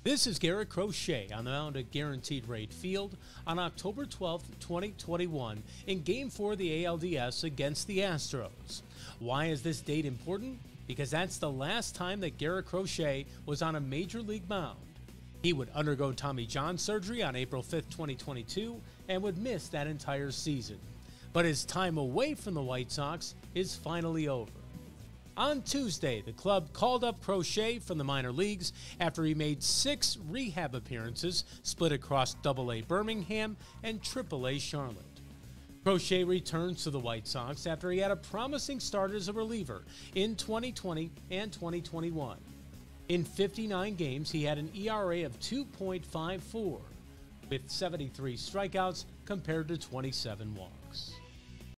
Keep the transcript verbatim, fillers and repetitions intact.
This is Garrett Crochet on the mound at Guaranteed Rate Field on October twelfth, twenty twenty-one in Game four of the A L D S against the Astros. Why is this date important? Because that's the last time that Garrett Crochet was on a Major League mound. He would undergo Tommy John surgery on April fifth, twenty twenty-two and would miss that entire season. But his time away from the White Sox is finally over. On Tuesday, the club called up Crochet from the minor leagues after he made six rehab appearances split across double A Birmingham and triple A Charlotte. Crochet returns to the White Sox after he had a promising start as a reliever in twenty twenty and twenty twenty-one. In fifty-nine games, he had an E R A of two point five four, with seventy-three strikeouts compared to twenty-seven walks.